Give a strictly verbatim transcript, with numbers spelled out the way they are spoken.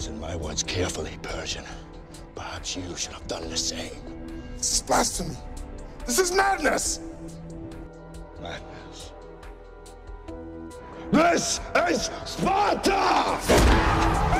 Listen my words carefully, Persian. Perhaps you should have done the same. This is blasphemy. This is madness! Madness. This is Sparta!